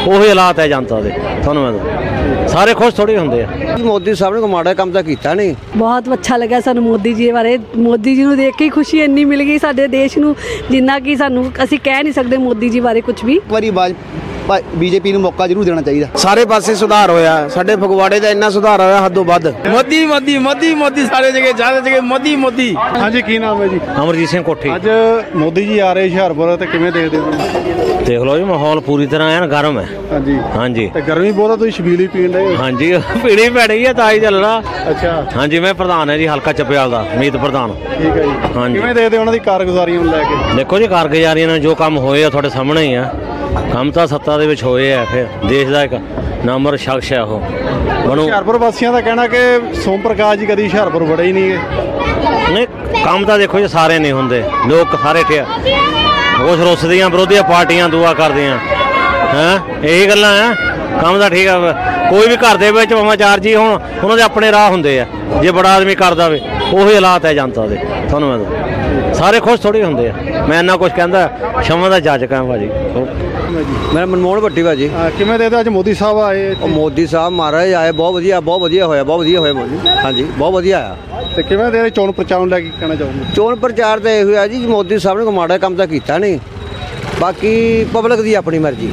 ਉਹੀ ਹਾਲਾਤ ਹੈ ਜਨਤਾ ਦੇ। ਤੁਹਾਨੂੰ ਮੈਂ ਸਾਰੇ ਖੁਸ਼ ਥੋੜੀ ਹੁੰਦੇ ਆ। ਮੋਦੀ ਸਾਹਿਬ ਨੇ ਕੋਈ ਮਾੜਾ ਕੰਮ ਤਾਂ ਕੀਤਾ नहीं। बहुत अच्छा लगा सानू मोदी जी बारे। मोदी जी नूं देख के खुशी इन्नी मिल गई साडे देश नूं जिन्ना कि सानू असीं कह नहीं सकते मोदी जी बारे कुछ भी। एक बारी बीजेपी ਨੂੰ ਮੌਕਾ ਜ਼ਰੂਰ ਦੇਣਾ ਚਾਹੀਦਾ। ਸਾਰੇ ਪਾਸੇ ਸੁਧਾਰ ਹੋਇਆ, ਸਾਡੇ ਫਗਵਾੜੇ ਦਾ ਇੰਨਾ ਸੁਧਾਰ ਹੋਇਆ ਹੱਦੋਂ ਵੱਧ। ਮੋਦੀ ਮੋਦੀ ਮੋਦੀ ਮੋਦੀ ਸਾਰੇ ਜਗ੍ਹਾ ਜ਼ਿਆਦਾ ਜਗ੍ਹਾ ਮੋਦੀ ਮੋਦੀ। ਹਾਂਜੀ, ਕੀ ਨਾਮ ਹੈ ਜੀ? ਅਮਰਜੀਤ ਸਿੰਘ ਕੋਠੀ। ਅੱਜ ਮੋਦੀ ਜੀ ਆ ਰਹੇ ਹੁਸ਼ਿਆਰਪੁਰ ਤੇ ਕਿਵੇਂ ਦੇਖਦੇ ਹੋ? ਦੇਖ ਲਓ ਜੀ, ਮਾਹੌਲ ਪੂਰੀ ਤਰ੍ਹਾਂ ਐਨ ਗਰਮ ਹੈ। ਹਾਂਜੀ ਹਾਂਜੀ, ਤੇ ਗਰਮੀ ਬਹੁਤ ਆ, ਤੁਸੀਂ ਛਬੀਲ ਹੀ ਪੀਣ ਰਹੇ ਹੋ? ਹਾਂਜੀ ਪੀਣੀ ਪੈਣੀ ਹੈ ਤਾਂ ਹੀ ਚੱਲਣਾ। ਅੱਛਾ, ਹਾਂਜੀ, ਮੈਂ ਪ੍ਰਧਾਨ ਹੈ ਜੀ ਹਲਕਾ ਚੱਪਿਆਲ ਦਾ, ਮੀਤ ਪ੍ਰਧਾਨ। ਠੀਕ ਹੈ ਜੀ। ਹਾਂਜੀ, ਕਿਵੇਂ ਦੇਖਦੇ ਉਹਨਾਂ ਦੀ ਕਾਰਗੁਜ਼ਾਰੀ ਨੂੰ ਲੈ ਕੇ? ਦੇਖੋ ਜੀ, ਕਾਰਗੁਜ਼ਾਰੀਆਂ ਨਾਲ ਜੋ ਕੰਮ ਹੋਏ ਆ ਤੁਹਾਡੇ ਸਾਹਮਣੇ ਹੀ ਆ। ਕੰਮ ਤਾਂ ਸੱਤਾ ਦੇ ਵਿੱਚ ਹੋਏ ਆ, ਫਿਰ ਦੇਸ਼ ਦਾ ਇੱਕ ਨੰਬਰ ਸ਼ਖਸ ਹੈ ਉਹ ਬਣੂ। ਹੁਸ਼ਿਆਰਪੁਰ ਵਾਸੀਆਂ ਦਾ ਕਹਿਣਾ ਕਿ ਸੋਮ ਪ੍ਰਕਾਸ਼ ਜੀ ਕਦੀ ਹੁਸ਼ਿਆਰਪੁਰ ਵੜੇ ਹੀ ਨਹੀਂ ਗਏ। ਨਹੀਂ, ਕੰਮ ਤਾਂ ਦੇਖੋ ਜੀ ਸਾਰੇ ਨਹੀਂ ਹੁੰਦੇ, ਲੋਕ ਸਾਰੇ ਕੁਛ ਰੁੱਸਦੀਆਂ ਵਿਰੋਧੀਆਂ ਪਾਰਟੀਆਂ ਦੁਆ ਕਰਦੀਆਂ ਹੈਂ, ਇਹੀ ਗੱਲਾਂ ਆ। ਕੰਮ ਤਾਂ ਠੀਕ ਆ, ਕੋਈ ਵੀ ਘਰ ਦੇ ਵਿੱਚ ਭਾਵੇਂ ਚਾਰ ਜੀ ਹੁਣ ਉਹਨਾਂ ਦੇ ਆਪਣੇ ਰਾਹ ਹੁੰਦੇ ਆ। ਜੇ ਬੜਾ ਆਦਮੀ ਕਰਦਾ ਵੇ ਉਹੀ ਹਾਲਾਤ ਹੈ ਜਨਤਾ ਦੇ। ਤੁਹਾਨੂੰ ਮੈਂ ਸਾਰੇ ਖੁਸ਼ ਥੋੜੀ ਹੁੰਦੇ ਆ। ਮੈਂ ਇੰਨਾ ਕੁਛ ਕਹਿੰਦਾ, ਸ਼ਮਾ ਦਾ ਜੱਜ ਕਾਂ ਭਾਜੀ। ਮੇਰਾ ਮਨਮੋਹਨ ਭੱਟੀ ਭਾਜੀ। ਕਿਵੇਂ ਦੇਖਦੇ ਅੱਜ ਮੋਦੀ ਸਾਹਿਬ ਆਏ? ਮੋਦੀ ਸਾਹਿਬ ਮਹਾਰਾਜ ਆਏ, ਬਹੁਤ ਵਧੀਆ ਹੋਇਆ, ਬਹੁਤ ਵਧੀਆ ਹੋਇਆ ਮੋਦੀ। ਹਾਂਜੀ, ਬਹੁਤ ਵਧੀਆ ਆ। ਤੇ ਕਿਵੇਂ ਦੇ ਚੋਣ ਪ੍ਰਚਾਰ ਨੂੰ ਲੈ ਕੇ ਕਹਿਣਾ ਚਾਹੋਗੇ? ਚੋਣ ਪ੍ਰਚਾਰ ਤਾਂ ਇਹ ਹੋਇਆ ਜੀ, ਮੋਦੀ ਸਾਹਿਬ ਨੇ ਕੋਈ ਮਾੜਾ ਕੰਮ ਤਾਂ ਕੀਤਾ ਨਹੀਂ। ਬਾਕੀ ਪਬਲਿਕ ਦੀ ਆਪਣੀ ਮਰਜ਼ੀ,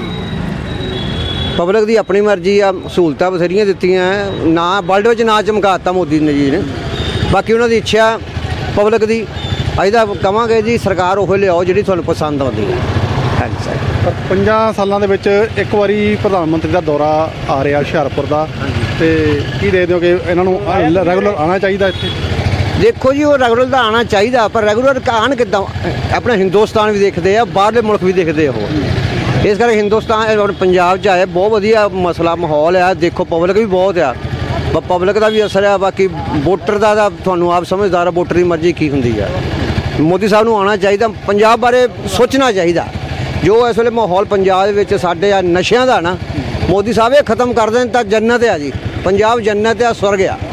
ਪਬਲਿਕ ਦੀ ਆਪਣੀ ਮਰਜ਼ੀ ਆ। ਸਹੂਲਤਾਂ ਬਥੇਰੀਆਂ ਦਿੱਤੀਆਂ ਨਾ, ਵਰਲਡ ਵਿੱਚ ਨਾ ਚਮਕਾਤਾ ਮੋਦੀ ਜੀ ਨੇ। ਬਾਕੀ ਉਹਨਾਂ ਦੀ ਇੱਛਾ ਪਬਲਿਕ ਦੀ। ਅਸੀਂ ਤਾਂ ਕਹਾਂਗੇ ਜੀ ਸਰਕਾਰ ਉਹ ਲਿਆਓ ਜਿਹੜੀ ਤੁਹਾਨੂੰ ਪਸੰਦ ਆਉਂਦੀ ਹੈ। ਹਾਂਜੀ ਸਰ। ਪਰ 50 ਸਾਲਾਂ ਦੇ ਵਿੱਚ ਇੱਕ ਵਾਰੀ ਪ੍ਰਧਾਨ ਮੰਤਰੀ ਦਾ ਦੌਰਾ ਆ ਰਿਹਾ ਹੁਸ਼ਿਆਰਪੁਰ ਦਾ, ਤੇ ਕੀ ਦੇਖਦੇ ਹੋ ਕਿ ਇਹਨਾਂ ਨੂੰ ਰੈਗੂਲਰ ਆਉਣਾ ਚਾਹੀਦਾ ਇੱਥੇ? ਦੇਖੋ ਜੀ, ਉਹ ਰੈਗੂਲਰ ਤਾਂ ਆਉਣਾ ਚਾਹੀਦਾ, ਪਰ ਰੈਗੂਲਰ ਆਉਣ ਕਿੱਦਾਂ? ਆਪਣਾ ਹਿੰਦੁਸਤਾਨ ਵੀ ਦੇਖਦੇ ਆ, ਬਾਹਰਲੇ ਮੁਲਕ ਵੀ ਦੇਖਦੇ ਉਹ। ਇਸ ਕਰਕੇ ਹਿੰਦੁਸਤਾਨ ਪੰਜਾਬ 'ਚ ਆਏ, ਬਹੁਤ ਵਧੀਆ ਮਸਲਾ ਮਾਹੌਲ ਆ। ਦੇਖੋ ਪਬਲਿਕ ਵੀ ਬਹੁਤ ਆ, ਪਬਲਿਕ ਦਾ ਵੀ ਅਸਰ ਆ। ਬਾਕੀ ਵੋਟਰ ਦਾ ਤਾਂ ਤੁਹਾਨੂੰ ਆਪ ਸਮਝਦਾਰ ਆ, ਵੋਟਰ ਦੀ ਮਰਜ਼ੀ ਕੀ ਹੁੰਦੀ ਆ। ਮੋਦੀ ਸਾਹਿਬ ਨੂੰ ਆਉਣਾ ਚਾਹੀਦਾ, ਪੰਜਾਬ ਬਾਰੇ ਸੋਚਣਾ ਚਾਹੀਦਾ। ਜੋ ਇਸ ਵੇਲੇ ਮਾਹੌਲ ਪੰਜਾਬ ਦੇ ਵਿੱਚ ਸਾਡੇ ਆ ਨਸ਼ਿਆਂ ਦਾ ਨਾ, ਮੋਦੀ ਸਾਹਿਬ ਇਹ ਖਤਮ ਕਰ ਦੇਣ ਤਾਂ ਜੰਨਤ ਆ ਜੀ। ਪੰਜਾਬ ਜੰਨਤ ਆ, ਸਵਰਗ ਆ।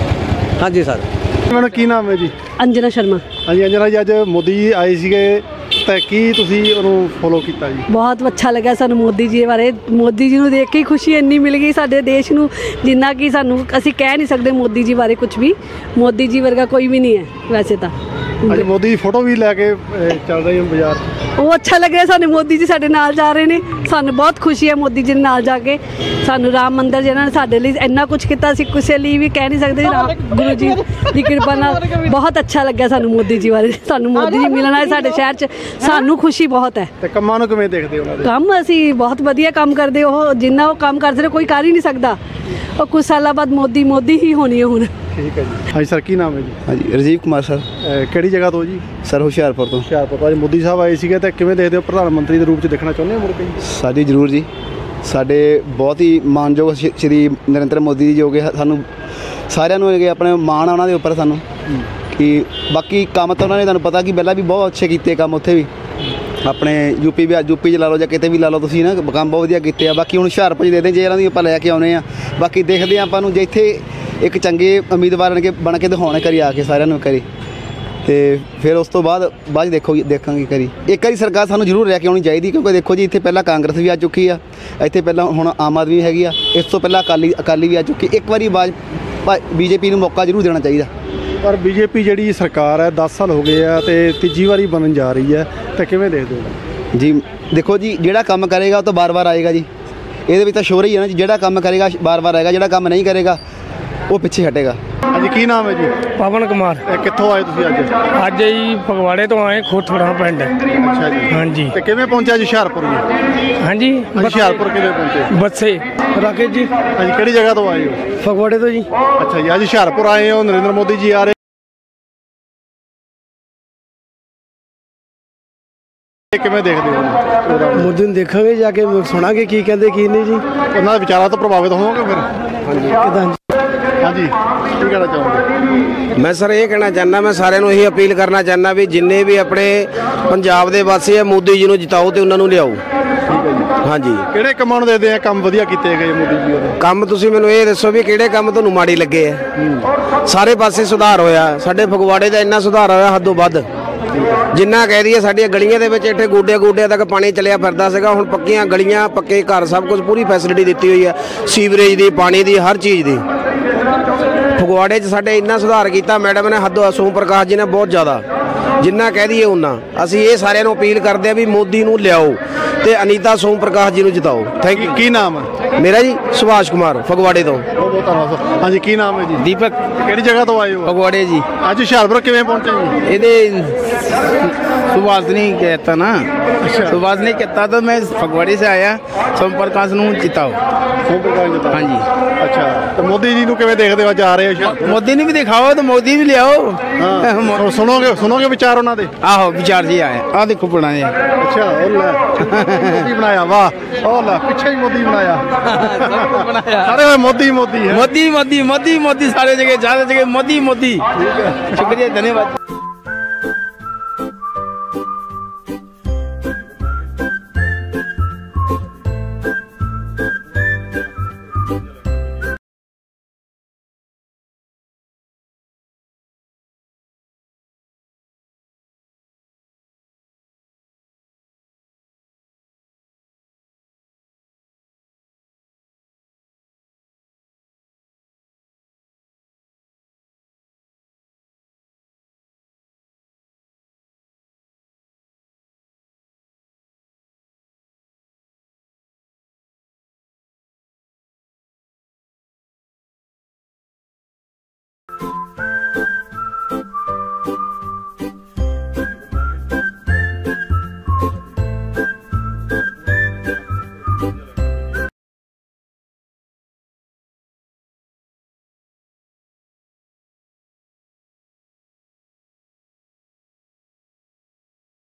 ਹਾਂਜੀ ਸਰ। ਮੈਨੂੰ ਕੀ ਨਾਮ ਹੈ ਜੀ? अंजना शर्मा। ਹਾਂਜੀ ਅੰਜਨਾ ਜੀ, ਅੱਜ ਮੋਦੀ ਜੀ ਆਏ ਸੀਗੇ ਤਾਂ ਕੀ ਤੁਸੀਂ ਉਹਨੂੰ ਫੋਲੋ ਕੀਤਾ ਜੀ? बहुत अच्छा लगा सानू मोदी जी बारे। मोदी जी नूं देख के खुशी इन्नी मिल गई साडे देश नूं जिन्ना कि सानू असीं कह नहीं सकते मोदी जी बारे कुछ भी। मोदी जी वर्गा कोई भी नहीं है वैसे तो। ਅੱਜ ਮੋਦੀ ਦੀ ਫੋਟੋ ਵੀ ਲੈ ਕੇ ਚੱਲ ਰਹੀ ਹਾਂ ਬਾਜ਼ਾਰ। ਉਹ ਅੱਛਾ ਲੱਗ ਰਿਹਾ ਸਾਨੂੰ, ਮੋਦੀ ਜੀ ਸਾਡੇ ਨਾਲ ਜਾ ਰਹੇ ਨੇ। ਸਾਨੂੰ ਬਹੁਤ ਖੁਸ਼ੀ ਹੈ ਮੋਦੀ ਜੀ ਦੇ ਨਾਲ ਜਾ ਕੇ। ਸਾਨੂੰ ਰਾਮ ਮੰਦਿਰ ਜਿਹਨਾਂ ਨੇ ਸਾਡੇ ਲਈ ਇੰਨਾ ਕੁਝ ਕੀਤਾ, ਅਸੀਂ ਕਿਸੇ ਲਈ ਵੀ ਕਹਿ ਨਹੀਂ ਸਕਦੇ। ਗੁਰੂ ਜੀ ਦੀ ਕਿਰਪਾ ਨਾਲ ਬਹੁਤ ਅੱਛਾ ਲੱਗਿਆ ਸਾਨੂੰ ਮੋਦੀ ਜੀ ਬਾਰੇ। ਸਾਨੂੰ ਮੋਦੀ ਜੀ ਮਿਲਣ ਆਏ ਸਾਡੇ ਸ਼ਹਿਰ 'ਚ, ਸਾਨੂੰ ਖੁਸ਼ੀ ਬਹੁਤ ਹੈ। ਤੇ ਕੰਮਾਂ ਨੂੰ ਕਿਵੇਂ ਦੇਖਦੇ ਹੋ ਉਹਨਾਂ ਦੇ? ਕੰਮ ਅਸੀਂ ਬਹੁਤ ਵਧੀਆ ਕੰਮ ਕਰਦੇ। ਉਹ ਜਿੰਨਾ ਉਹ ਕੰਮ ਕਰਦੇ ਨੇ ਕੋਈ ਕਰ ਹੀ ਨਹੀਂ ਸਕਦਾ। ਉਹ ਕੁਝ ਸਾਲਾਂ ਬਾਅਦ ਮੋਦੀ ਹੀ ਹੋਣੀ ਹੈ ਹੁਣ। ਠੀਕ ਹੈ ਜੀ। ਹਾਂਜੀ ਸਰ, ਕੀ ਨਾਮ ਹੈ ਜੀ? ਹਾਂਜੀ, ਰਾਜੀਵ ਕੁਮਾਰ ਸਰ। ਕਿਹੜੀ ਜਗ੍ਹਾ ਤੋਂ ਜੀ? ਸਰ ਹੁਸ਼ਿਆਰਪੁਰ ਤੋਂ। ਹੁਸ਼ਿਆਰਪੁਰ ਤੋਂ। ਅੱਜ ਮੋਦੀ ਸਾਹਿਬ ਆਏ ਸੀਗੇ ਤੇ ਕਿਵੇਂ ਦੇਖਦੇ ਹੋ? ਪ੍ਰਧਾਨ ਮੰਤਰੀ ਦੇ ਰੂਪ 'ਚ ਦੇਖਣਾ ਚਾਹੁੰਦੇ ਹੋ ਮੁੜ ਕੇ? ਸਾਡੀ ਜ਼ਰੂਰ ਜੀ। ਸਾਡੇ ਬਹੁਤ ਹੀ ਮਾਨਯੋਗ ਸ਼੍ਰੀ ਨਰਿੰਦਰ ਮੋਦੀ ਜੀ ਜੋ ਕਿ ਸਾਨੂੰ ਸਾਰਿਆਂ ਨੂੰ ਹੈਗੇ ਆਪਣੇ ਮਾਣ ਆ ਉਹਨਾਂ ਦੇ ਉੱਪਰ ਸਾਨੂੰ। ਕਿ ਬਾਕੀ ਕੰਮ ਤਾਂ ਉਹਨਾਂ ਨੇ ਤੁਹਾਨੂੰ ਪਤਾ ਕਿ ਪਹਿਲਾਂ ਵੀ ਬਹੁਤ ਅੱਛੇ ਕੀਤੇ ਕੰਮ, ਉੱਥੇ ਵੀ ਆਪਣੇ ਯੂਪੀ 'ਚ ਲਾ ਲਓ ਜਾਂ ਕਿਤੇ ਵੀ ਲਾ ਲਓ ਤੁਸੀਂ ਨਾ, ਕੰਮ ਬਹੁਤ ਵਧੀਆ ਕੀਤੇ ਆ। ਬਾਕੀ ਹੁਣ ਹੁਸ਼ਿਆਰਪੁਰ 'ਚ ਦੇ ਦੇ ਜੇ ਇਹਨਾਂ ਦੀ ਆਪਾਂ ਲੈ ਕੇ ਆਉਂਦੇ ਆ। ਬਾਕੀ ਦੇਖਦੇ ਹਾਂ ਆਪਾਂ ਨੂੰ ਜੇ ਇੱਥੇ ਇੱਕ ਚੰਗੇ ਉਮੀਦਵਾਰ ਬਣ ਕੇ ਦਿਖਾਉਣੇ ਕਰੀ ਆ ਕੇ ਸਾਰਿਆਂ ਨੂੰ ਕਰੀ, ਤੇ ਫਿਰ ਉਸ ਤੋਂ ਬਾਅਦ ਦੇਖਾਂਗੇ ਕਰੀ। ਇੱਕ ਵਾਰੀ ਸਰਕਾਰ ਸਾਨੂੰ ਜ਼ਰੂਰ ਲੈ ਕੇ ਆਉਣੀ ਚਾਹੀਦੀ, ਕਿਉਂਕਿ ਦੇਖੋ ਜੀ ਇੱਥੇ ਪਹਿਲਾਂ ਕਾਂਗਰਸ ਵੀ ਆ ਚੁੱਕੀ ਆ, ਇੱਥੇ ਪਹਿਲਾਂ ਹੁਣ ਆਮ ਆਦਮੀ ਵੀ ਹੈਗੀ ਆ, ਇਸ ਤੋਂ ਪਹਿਲਾਂ ਅਕਾਲੀ ਵੀ ਆ ਚੁੱਕੀ। ਇੱਕ ਵਾਰੀ ਬੀਜੇਪੀ ਨੂੰ ਮੌਕਾ ਜ਼ਰੂਰ ਦੇਣਾ ਚਾਹੀਦਾ। ਪਰ ਬੀਜੇਪੀ ਜਿਹੜੀ ਸਰਕਾਰ ਹੈ 10 ਸਾਲ ਹੋ ਗਏ ਆ ਤੇ ਤੀਜੀ ਵਾਰੀ ਬਣਨ ਜਾ ਰਹੀ ਹੈ, ਤਾਂ ਕਿਵੇਂ ਦੇਖਦੇ ਹੋ ਜੀ? ਦੇਖੋ ਜੀ, ਜਿਹੜਾ ਕੰਮ ਕਰੇਗਾ ਉਹ ਤਾਂ ਬਾਰ-ਬਾਰ ਆਏਗਾ ਜੀ। ਇਹਦੇ ਵਿੱਚ ਤਾਂ ਸ਼ੋਰ ਹੀ ਹੈ ਨਾ ਜੀ, ਜਿਹੜਾ ਕੰਮ ਕਰੇਗਾ ਬਾਰ-ਬਾਰ ਆਏਗਾ, ਜਿਹੜਾ ਕੰਮ ਨਹੀਂ ਕਰੇਗਾ ਉਹ ਪਿੱਛੇ ਹਟੇਗਾ। ਹਾਂਜੀ, ਕੀ ਨਾਮ ਹੈ ਜੀ? ਪਵਨ ਕੁਮਾਰ। ਕਿੱਥੋਂ ਆਏ ਤੁਸੀਂ ਅੱਜ? ਅੱਜ ਜੀ ਫਗਵਾੜੇ ਤੋਂ ਆਏ, ਖੋਥੜਾ ਪਿੰਡ। ਅੱਛਾ ਜੀ। ਹਾਂਜੀ। ਤੇ ਕਿਵੇਂ ਪਹੁੰਚਿਆ ਜੀ ਹੁਸ਼ਿਆਰਪੁਰ ਜੀ? ਹਾਂਜੀ, ਹੁਸ਼ਿਆਰਪੁਰ ਕਿਵੇਂ ਪਹੁੰਚੇ? ਬੱਸੇ। ਰਾਕੇਸ਼ ਜੀ। ਹਾਂਜੀ, ਕਿਹੜੀ ਜਗ੍ਹਾ ਤੋਂ ਆਏ ਹੋ? ਫਗਵਾੜੇ ਤੋਂ ਜੀ। ਅੱਛਾ ਜੀ। ਅੱਜ ਹੁਸ਼ਿਆਰਪੁਰ ਆਏ ਹੋ, ਨਰਿੰਦਰ ਮੋਦੀ ਜੀ ਆ ਰਹੇ, ਕਿਵੇਂ ਦੇਖਦੇ ਹੋ? ਮੋਦੀ ਨੂੰ ਦੇਖਾਂਗੇ, ਜਾ ਕੇ ਸੁਣਾਂਗੇ ਕੀ ਕਹਿੰਦੇ ਕੀ ਨਹੀਂ ਜੀ। ਉਹਨਾਂ ਦੇ ਵਿਚਾਰਾਂ ਤੋਂ ਪ੍ਰਭਾਵਿਤ ਹੋਵੋਗੇ ਫਿਰ? ਹਾਂਜੀ। ਹਾਂਜੀ, ਕੀ ਕਹਿਣਾ ਚਾਹੋਗੇ? ਮੈਂ ਸਰ ਇਹ ਕਹਿਣਾ ਚਾਹੁੰਦਾ, ਮੈਂ ਸਾਰਿਆਂ ਨੂੰ ਇਹੀ ਅਪੀਲ ਕਰਨਾ ਚਾਹੁੰਦਾ ਵੀ ਜਿੰਨੇ ਵੀ ਆਪਣੇ ਪੰਜਾਬ ਦੇ ਵਾਸੀ ਆ, ਮੋਦੀ ਜੀ ਨੂੰ ਜਿਤਾਓ ਤੇ ਉਹਨਾਂ ਨੂੰ ਲਿਆਓ। ਹਾਂਜੀ। ਕਿਹੜੇ ਕੰਮਾਂ ਨੂੰ ਦੇਖਦੇ ਆ ਕੰਮ ਵਧੀਆ ਕੀਤੇ ਗਏ ਮੋਦੀ ਜੀ ਦੇ? ਕੰਮ ਤੁਸੀਂ ਮੈਨੂੰ ਇਹ ਦੱਸੋ ਵੀ ਕਿਹੜੇ ਕੰਮ ਤੁਹਾਨੂੰ ਮਾੜੇ ਲੱਗੇ ਆ? ਸਾਰੇ ਪਾਸੇ ਸੁਧਾਰ ਹੋਇਆ, ਸਾਡੇ ਫਗਵਾੜੇ ਦਾ ਇੰਨਾ ਸੁਧਾਰ ਹੋਇਆ ਹੱਦੋਂ ਵੱਧ। ਜਿੰਨਾ ਕਹਿ ਦਈਏ ਸਾਡੀਆਂ ਗਲੀਆਂ ਦੇ ਵਿੱਚ ਇੱਥੇ ਗੋਡਿਆਂ ਤੱਕ ਪਾਣੀ ਚੱਲਿਆ ਫਿਰਦਾ ਸੀਗਾ, ਹੁਣ ਪੱਕੀਆਂ ਗਲੀਆਂ, ਪੱਕੇ ਘਰ, ਸਭ ਕੁਝ ਪੂਰੀ ਫੈਸਿਲਿਟੀ ਦਿੱਤੀ ਹੋਈ ਆ, ਸੀਵਰੇਜ ਦੀ, ਪਾਣੀ ਦੀ, ਹਰ ਚੀਜ਼ ਦੀ। ਫਗਵਾੜੇ 'ਚ ਸਾਡੇ ਇੰਨਾ ਸੁਧਾਰ ਕੀਤਾ ਮੈਡਮ ਨੇ, ਹੱਦੋਂ ਸੋਮ ਪ੍ਰਕਾਸ਼ ਜੀ ਨੇ ਬਹੁਤ ਜ਼ਿਆਦਾ, ਜਿੰਨਾ ਕਹਿ ਦਈਏ ਉਹਨਾਂ। ਅਸੀਂ ਇਹ ਸਾਰਿਆਂ ਨੂੰ ਅਪੀਲ ਕਰਦੇ ਆ ਵੀ ਮੋਦੀ ਨੂੰ ਲਿਆਓ ਤੇ ਅਨੀਤਾ ਸੋਮ ਪ੍ਰਕਾਸ਼ ਜੀ ਨੂੰ ਜਿਤਾਓ। Thank you. ਕੀ ਨਾਮ ਹੈ? ਮੇਰਾ ਜੀ ਸੁਭਾਸ਼ ਕੁਮਾਰ, ਫਗਵਾੜੇ ਤੋਂ। ਬਹੁਤ ਬਹੁਤ ਧੰਨਵਾਦ। ਹਾਂਜੀ, ਕੀ ਨਾਮ ਹੈ ਜੀ? दीपक ਕਿਹੜੀ ਜਗ੍ਹਾ ਤੋਂ ਆਏ ਹੋ? फगवाड़े जी। ਅੱਜ ਹੁਸ਼ਿਆਰਪੁਰ ਕਿਵੇਂ ਪਹੁੰਚੇ ਜੀ? ये सुभाषनी कहता ना, अच्छा। सुभाषनी कहता तो मैं फगवाड़े से आया, सोम प्रकाश ਨੂੰ ਜਿਤਾਓ। ਸੋਮ ਪ੍ਰਕਾਸ਼ ਜੀ। ਹਾਂਜੀ। ਅੱਛਾ, ਤੇ ਮੋਦੀ ਜੀ ਨੂੰ ਕਿਵੇਂ ਦੇਖਦੇ ਹੋ? ਅੱਜ ਆ ਰਹੇ ਹੋ ਹੁਸ਼ਿਆਰਪੁਰ? ਮੋਦੀ ਨੂੰ ਵੀ ਦਿਖਾਓ ਤੇ ਮੋਦੀ ਵੀ ਲਿਆਓ। ਹਾਂ, ਸੁਣੋਗੇ ਵਿਚਾਰ ਉਹਨਾਂ ਦੇ? ਆਹੋ ਵਿਚਾਰ ਜੀ ਆਏ ਆ ਦੇਖੋ ਬਣਾਏ। ਅੱਛਾ, ਉਹ ਲੈ ਮੋਦੀ ਬਣਾਇਆ, ਵਾਹ, ਉਹ ਲੈ ਪਿੱਛੇ ਹੀ ਮੋਦੀ ਬਣਾਇਆ, ਸਾਰੇ ਮੋਦੀ ਹੈ। मोदी मोदी मोदी मोदी सारे जगह, ज्यादा जगह मोदी मोदी। शुक्रिया, धन्यवाद।